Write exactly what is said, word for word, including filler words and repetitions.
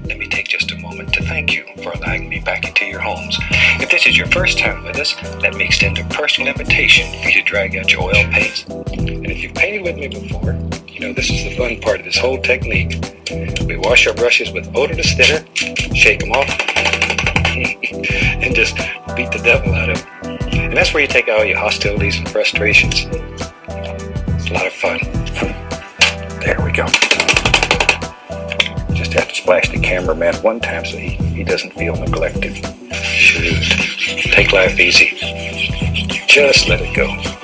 let me take just a moment to thank you for allowing me back into your homes. If this is your first time with us, let me extend a personal invitation for you to drag out your oil paints. And if you've painted with me before, you know this is the fun part of this whole technique. We wash our brushes with odorless thinner, shake them off, and just beat the devil out of them. And that's where you take all your hostilities and frustrations. It's a lot of fun. There we go. Just have to splash the cameraman one time so he, he doesn't feel neglected. Shoot. Take life easy. Just let it go.